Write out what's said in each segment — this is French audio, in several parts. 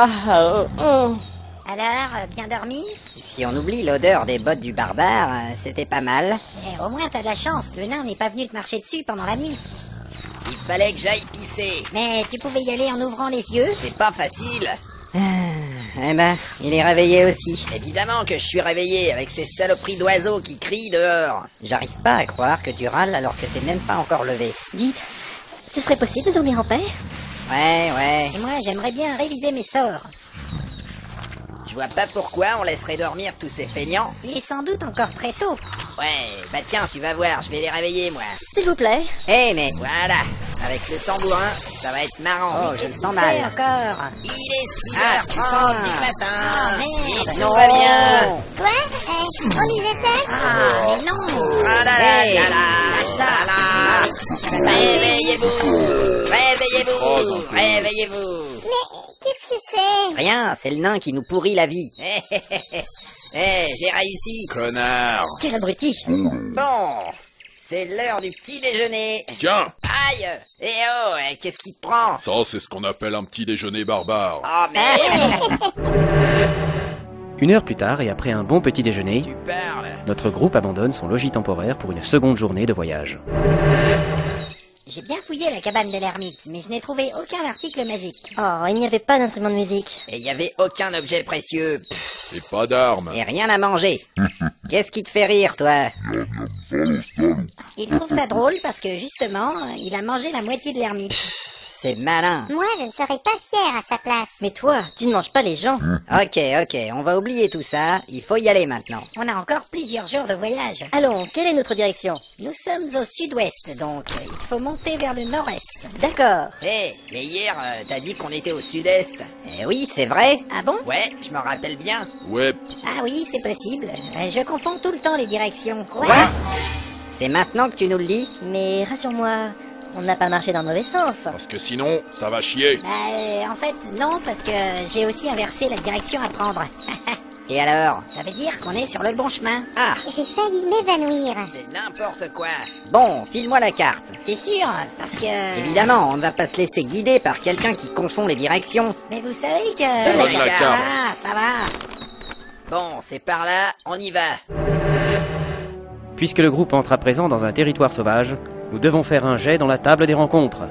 Alors, bien dormi? Si on oublie l'odeur des bottes du barbare, c'était pas mal. Eh, au moins t'as de la chance, le nain n'est pas venu te marcher dessus pendant la nuit. Il fallait que j'aille pisser. Mais tu pouvais y aller en ouvrant les yeux? C'est pas facile. Eh ben, il est réveillé aussi. Évidemment que je suis réveillé avec ces saloperies d'oiseaux qui crient dehors. J'arrive pas à croire que tu râles alors que t'es même pas encore levé. Dites, ce serait possible de dormir en paix? Ouais. Et moi, j'aimerais bien réviser mes sorts. Je vois pas pourquoi on laisserait dormir tous ces feignants. Il est sans doute encore très tôt. Ouais, bah tiens, tu vas voir, je vais les réveiller, moi. S'il vous plaît. Mais... Voilà, avec le tambourin, ça va être marrant. Oh, je le sens Ouais, mal. encore. Il est 6h30 du matin. Merde. Et tout va bien. Quoi? On y était? Ah, mais non. Ah là là là là là là. Réveillez-vous. Mais qu'est-ce que c'est? Rien, c'est le nain qui nous pourrit la vie. J'ai réussi. Connard! Quel abruti. Bon, c'est l'heure du petit déjeuner. Tiens! Aïe. Qu'est-ce qui te prend? Ça, c'est ce qu'on appelle un petit déjeuner barbare. Oh merde. 1 heure plus tard, et après un bon petit déjeuner, Tu parles. notre groupe abandonne son logis temporaire pour une seconde journée de voyage. J'ai bien fouillé la cabane de l'ermite, mais je n'ai trouvé aucun article magique. Oh, il n'y avait pas d'instrument de musique. Et il y avait aucun objet précieux. Et pas d'armes. Et rien à manger. Qu'est-ce qui te fait rire, toi? Il trouve ça drôle parce que, justement, il a mangé la moitié de l'ermite. C'est malin. Moi, je ne serais pas fière à sa place. Mais toi, tu ne manges pas les gens. Ok, on va oublier tout ça. Il faut y aller maintenant. On a encore plusieurs jours de voyage. Allons, quelle est notre direction? Nous sommes au sud-ouest, donc il faut monter vers le nord-est. D'accord. Mais hier, t'as dit qu'on était au sud-est. Oui, c'est vrai. Ah bon? Ouais, je me rappelle bien. Ouais. Ah oui, c'est possible. Je confonds tout le temps les directions. Quoi? C'est maintenant que tu nous le dis? Mais rassure-moi, on n'a pas marché dans le mauvais sens. Parce que sinon, ça va chier. En fait, non, parce que j'ai aussi inversé la direction à prendre. Et alors? Ça veut dire qu'on est sur le bon chemin. Ah, J'ai failli m'évanouir. C'est n'importe quoi. bon, file-moi la carte. T'es sûr? Parce que... Évidemment, on ne va pas se laisser guider par quelqu'un qui confond les directions. Mais vous savez que... Donne la carte. Ah, ça va. Bon, c'est par là, on y va. Puisque le groupe entre à présent dans un territoire sauvage, nous devons faire un jet dans la table des rencontres.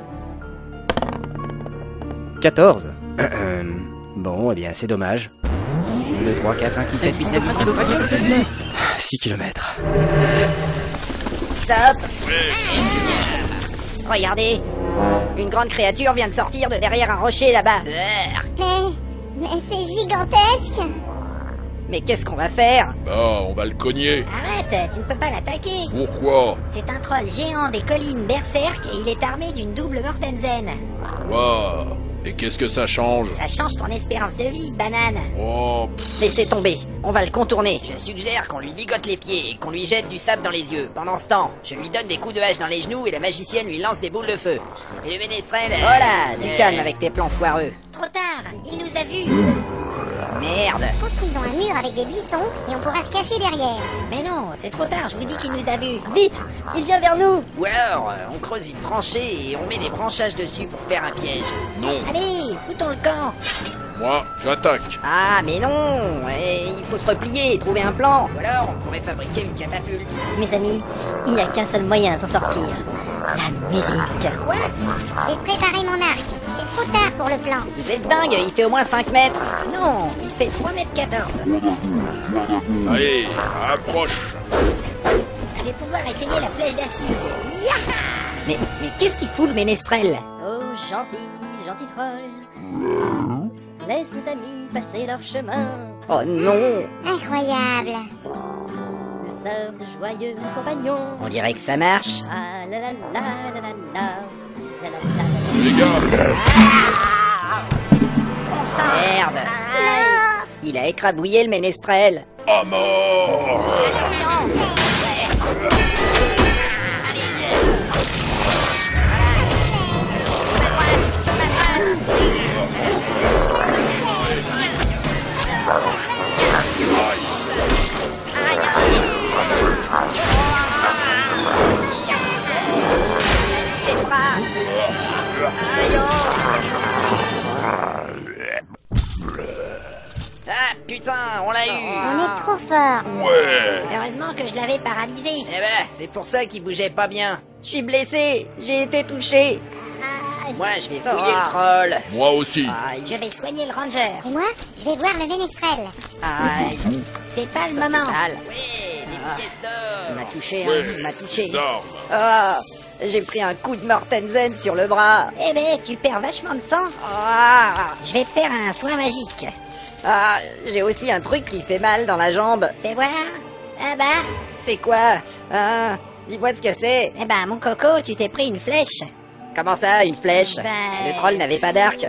14. Bon, eh bien, c'est dommage. 1, 2, 3, 4, 5, 6, 7, 8, 9, 10, 11, 12, 13, 14, 6 kilomètres. Stop! Regardez! Une grande créature vient de sortir de derrière un rocher là-bas. Mais c'est gigantesque. Mais qu'est-ce qu'on va faire? Bah, on va le cogner. Arrête, tu ne peux pas l'attaquer. Pourquoi? C'est un troll géant des collines berserk et il est armé d'une double Mortensen. Waouh. Et qu'est-ce que ça change? Ça change ton espérance de vie, banane. Oh, Laissez tomber, on va le contourner. Je suggère qu'on lui ligote les pieds et qu'on lui jette du sable dans les yeux. Pendant ce temps, je lui donne des coups de hache dans les genoux et la magicienne lui lance des boules de feu. Et le ménestrel... Voilà, du calme avec tes plans foireux. Trop tard, il nous a vus. Merde. Construisons un mur avec des buissons et on pourra se cacher derrière. Mais non, c'est trop tard, je vous dis qu'il nous a vus. Vite, il vient vers nous. Ou alors, on creuse une tranchée et on met des branchages dessus pour faire un piège. non. Allez, foutons le camp. Moi, j'attaque. Ah, mais non, il faut se replier et trouver un plan. Ou alors, on pourrait fabriquer une catapulte. Mes amis, il n'y a qu'un seul moyen de s'en sortir. La musique. Quoi? Je vais préparer mon arc. C'est trop tard pour le plan. Vous êtes dingue, il fait au moins 5 mètres. Non, il fait 3,14 m. Allez, approche. Je vais pouvoir essayer la flèche d'acide. Mais qu'est-ce qu'il fout le ménestrel? Oh, gentil troll. Laisse mes amis passer leur chemin. Oh non, Incroyable. Nous sommes de joyeux compagnons. on dirait que ça marche. Ah la la la la la la. La la la la. Les gars, Merde. Il a écrabouillé le ménestrel. à mort. Putain, on l'a eu. On est trop fort. Ouais. Heureusement que je l'avais paralysé. Eh ben, c'est pour ça qu'il bougeait pas bien. Je suis blessé, j'ai été touché. Moi, je vais fouiller le troll. Moi aussi. Je vais soigner le ranger. Et moi, je vais voir le ménestrel. Aïe, C'est pas le moment. mal. Ouais, des pièces d'or. Il m'a touché, hein, Ouais. il m'a touché. Des armes. Ah, j'ai pris un coup de Mortensen sur le bras. Eh ben, tu perds vachement de sang. Ah, Je vais te faire un soin magique. ah, j'ai aussi un truc qui fait mal dans la jambe. Fais voir. Ah bah. C'est quoi? Ah, dis-moi ce que c'est. Eh ben, mon coco, tu t'es pris une flèche. Comment ça, une flèche? Ben- Le troll n'avait pas d'arc.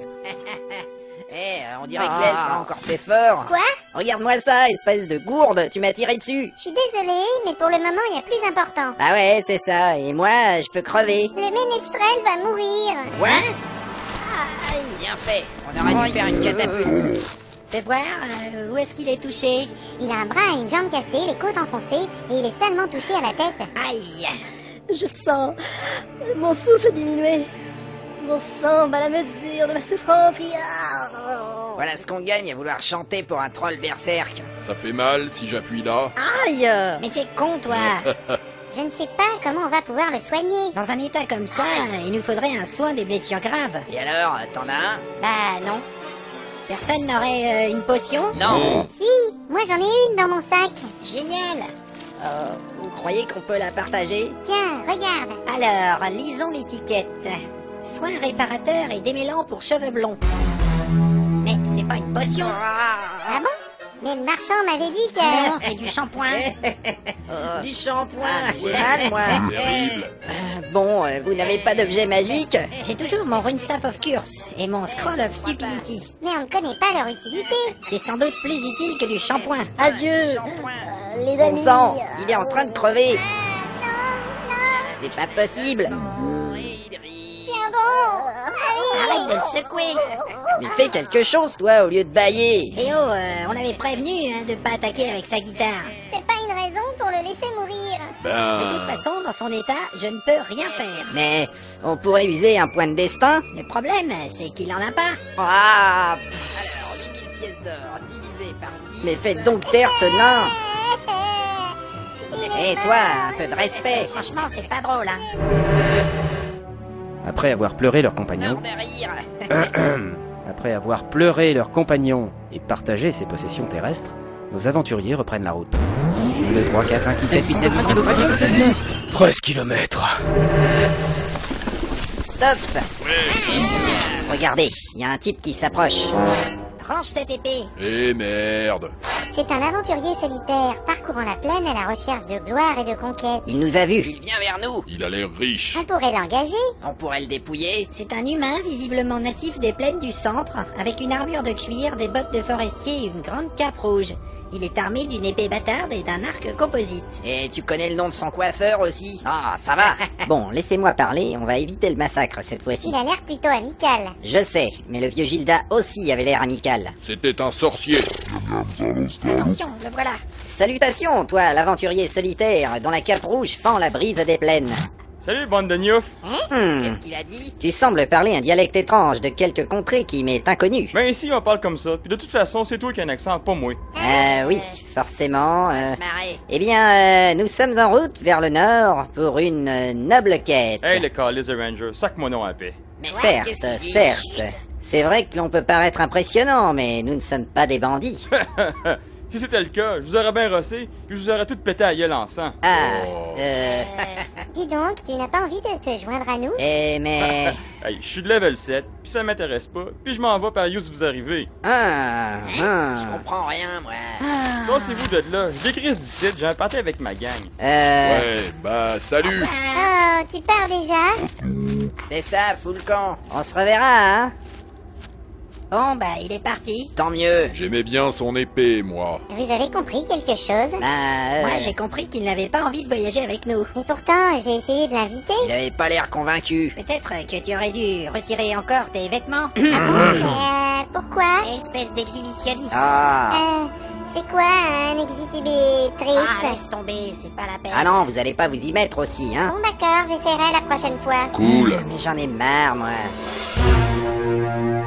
Eh, on dirait que l'elfe a encore fait fort. Quoi? Regarde-moi ça, espèce de gourde, tu m'as tiré dessus. Je suis désolée, mais pour le moment, il y a plus important. Ah ouais, c'est ça, et moi, je peux crever. Le ménestrel va mourir. Ouais. Bien fait. On aurait dû faire une catapulte. Fais voir, où est-ce qu'il est touché? Il a un bras et une jambe cassée, les côtes enfoncées, et il est salement touché à la tête. Aïe! Je sens mon souffle diminuer. Mon sang bat la mesure de ma souffrance. Voilà ce qu'on gagne à vouloir chanter pour un troll berserk. Ça fait mal si j'appuie là. Aïe! Mais t'es con, toi! Je ne sais pas comment on va pouvoir le soigner. Dans un état comme ça, il nous faudrait un soin des blessures graves. Et alors, t'en as un? Bah non. Personne n'aurait une potion? Non. Si, moi j'en ai une dans mon sac. Génial. Vous croyez qu'on peut la partager? Tiens, regarde. Alors, lisons l'étiquette. Soin réparateur et démêlant pour cheveux blonds. Mais c'est pas une potion. Ah bon? Mais le marchand m'avait dit que... Non, c'est du shampoing. Du shampoing, j'ai mal, moi. Terrible. Bon, vous n'avez pas d'objet magique? J'ai toujours mon Runestaff of Curse et mon Scroll of Stupidity. Mais on ne connaît pas leur utilité. C'est sans doute plus utile que du shampoing. Adieu! Les Bon amis! sang, il est en train de crever. C'est pas possible. Tiens bon. Arrête de le secouer. Mais fais quelque chose, toi, au lieu de bailler. Léo, on avait prévenu de pas attaquer avec sa guitare. C'est pas une raison pour le laisser mourir. De toute Ben... façon, dans son état, je ne peux rien faire. Mais on pourrait user un point de destin. Le problème, c'est qu'il en a pas. Ah, Alors, 8000 pièces d'or divisées par 6. mais faites donc taire ce nain. Et toi, un peu de respect. Franchement, c'est pas drôle, hein. Après avoir pleuré leur compagnon, Mort de rire. après avoir pleuré leur compagnon et partagé ses possessions terrestres, nos aventuriers reprennent la route. 1, 2, 3, 4, 5, 6, 7, 8, 9, 10, 11, 12, 13, 14, 15, 13 kilomètres. Stop. Regardez, il y a un type qui s'approche. Range cette épée. Eh merde. C'est un aventurier solitaire, parcourant la plaine à la recherche de gloire et de conquête. Il nous a vus. Il vient vers nous. Il a l'air riche. On pourrait l'engager. On pourrait le dépouiller. C'est un humain visiblement natif des plaines du centre, avec une armure de cuir, des bottes de forestier et une grande cape rouge. Il est armé d'une épée bâtarde et d'un arc composite. Et tu connais le nom de son coiffeur aussi? Ah, ça va. Bon, laissez-moi parler, on va éviter le massacre cette fois-ci. Il a l'air plutôt amical. Je sais, mais le vieux Gilda aussi avait l'air amical. C'était un sorcier. Attention, le voilà. Salutations, toi, l'aventurier solitaire, dont la cape rouge fend la brise des plaines. Salut, bande de gnoufs! Qu'est-ce qu'il a dit? Tu sembles parler un dialecte étrange de quelque contrée qui m'est inconnu. Ben ici, on parle comme ça, puis de toute façon, c'est toi qui as un accent, pas moi. Oui, forcément. Se marrer. Eh bien, nous sommes en route vers le nord pour une noble quête. Hey, le calice de Ranger, sac-moi non à paix. Mais Certes, qu'est-ce qu'il dit? certes. C'est vrai que l'on peut paraître impressionnant, mais nous ne sommes pas des bandits. Si c'était le cas, je vous aurais bien rossé, puis je vous aurais tout pété à gueule en sang. Ah, Dis donc, tu n'as pas envie de te joindre à nous? mais... Hey, je suis de level 7, puis ça m'intéresse pas, puis je m'en vais par où vous arrivez. Je comprends rien, moi. Passez-vous de là, je décris ce 17, j'ai un party avec ma gang. Ouais, bah salut. Oh, tu pars déjà? C'est ça, fous le camp. On se reverra, hein? Bon, bah, il est parti. Tant mieux. J'aimais bien son épée, moi. Vous avez compris quelque chose? Bah, J'ai compris qu'il n'avait pas envie de voyager avec nous. Et pourtant, j'ai essayé de l'inviter. Il avait pas l'air convaincu. Peut-être que tu aurais dû retirer encore tes vêtements. Pourquoi? Espèce d'exhibitionniste. C'est quoi un exhibitrice? Ah, laisse tomber, c'est pas la peine. Ah non, vous allez pas vous y mettre aussi, hein? Bon, d'accord, j'essaierai la prochaine fois. Cool. Mais j'en ai marre, moi.